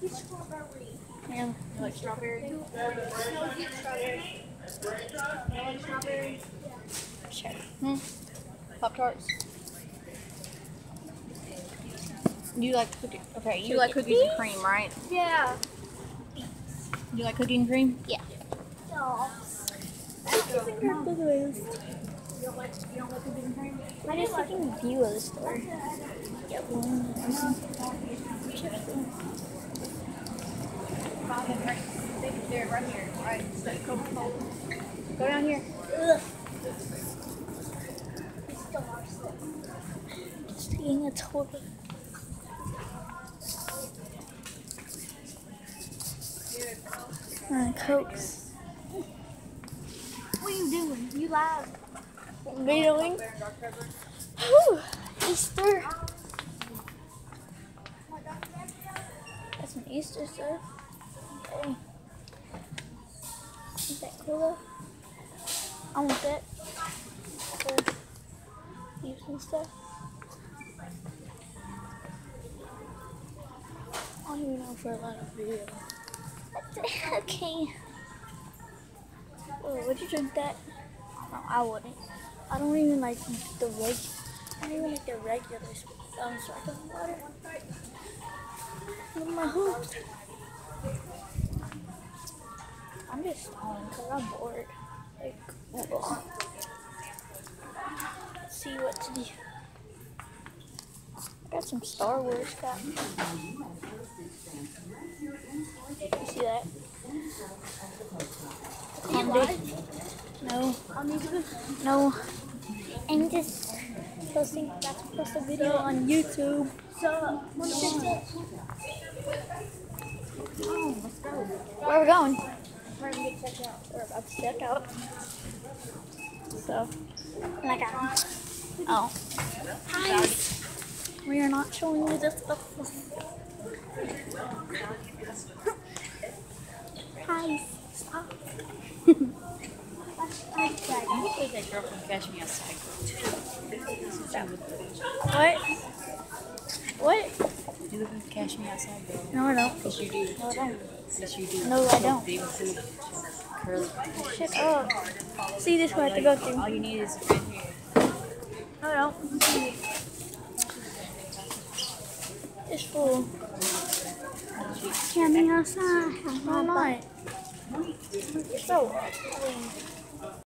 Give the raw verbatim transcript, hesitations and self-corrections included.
Yeah. You like strawberry? No, strawberry. You like strawberry? Sure. Hmm. Pop tarts. You like cookie? Okay, you like cookies and cream, right? Yeah. You like cookie and cream? Yeah. No. I think they're blueberries. You don't like you don't like cookies and cream? I'm just taking a view of the store. Get one. There, right here. Right. Coca-Cola. Go down here. Ugh. Just taking a tour. Uh, Cokes. What are you doing? You live. Videoing. Whew. Easter. That's some Easter stuff. Okay. Is that cool? I want that. For use and stuff. I don't even know for a lot of video. Okay. Oh, would you drink that? No, I wouldn't. I don't even like the reg. I don't even like the regular um, sparkling water. Look at my hoops. I'm just stalling because I'm bored. Like, ugh. Let's see what to do. I got some Star Wars crap. You see that? Candy. No. No. I'm just posting, about to post a video on YouTube. So, what's it? Oh, let's go. Where are we going? We're gonna get checked out. We're about to check out. So, like I oh. Hi. We are not showing you this stuff. Hi. Stop. I think that girl from Catch Me Outside. What? What? Do you live in Catch Me Outside, girl? No, I don't. Yes, you do. No, I don't. Yes, you do. No, I don't. Davidson, curly. Shut up. See, this is what I have to go through. All you need is a friend here. No, I don't. It's full. Can't be outside. Why not? You're so ugly.